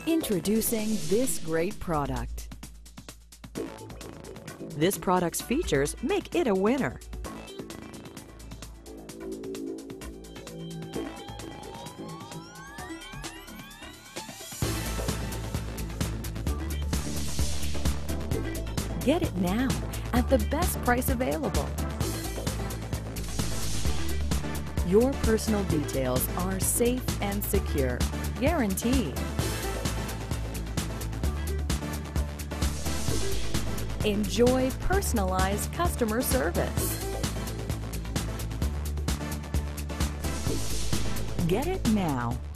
Introducing this great product. This product's features make it a winner. Get it now at the best price available. Your personal details are safe and secure, guaranteed. Enjoy personalized customer service. Get it now.